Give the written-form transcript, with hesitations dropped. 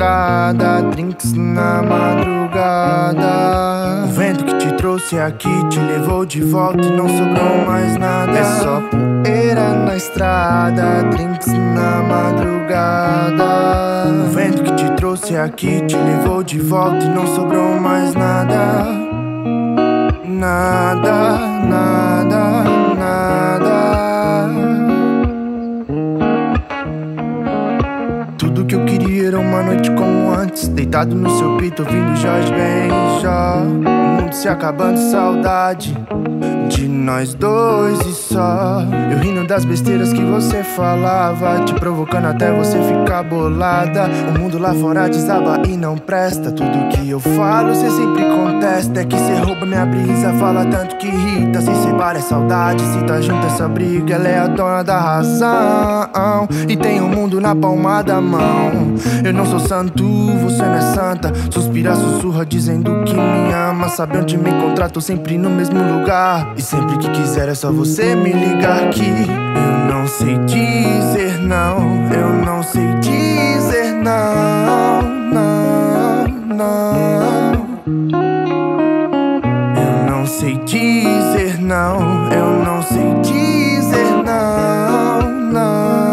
estrada, drinks na madrugada. O vento que te trouxe aqui te levou de volta e não sobrou mais nada. É só poeira na estrada, drinks na madrugada. O vento que te trouxe aqui te levou de volta e não sobrou mais nada. Nada, nada, nada. Tudo que eu queria era uma noite como antes, deitado no seu peito ouvindo Jorge Benjó. O mundo se acabando, saudade de nós dois e só. Eu rindo das besteiras que você falava, te provocando até você ficar bolada. O mundo lá fora desaba e não presta. Tudo que eu falo cê sempre contesta. É que cê rouba minha brisa, fala tanto que irrita. Se separa é saudade, se tá junto essa briga. Ela é a dona da razão e tem o mundo na palma da mão. Eu não sou santo, você não é santa. Suspira, sussurra dizendo que me ama. Sabe onde me encontrar, tô sempre no mesmo lugar. E sempre que quiser é só você me ligar aqui. Eu não sei dizer não, eu não sei dizer não, não, não. Eu não sei dizer não, eu não sei dizer não, não.